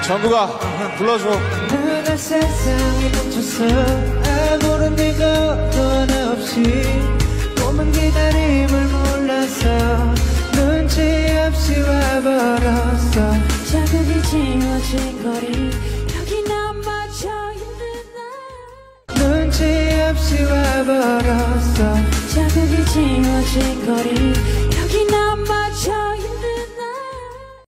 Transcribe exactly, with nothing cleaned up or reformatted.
정국아 불러줘. 내가 세상에 멈춰서 아무런 이유도 하나 없이 꿈은 기다림을 몰라서 눈치 없이 와버렸어. 자극이 지워진 거리 여기 남아져 있는 나 눈치 없이 와버렸어. 자극이 지워진 거리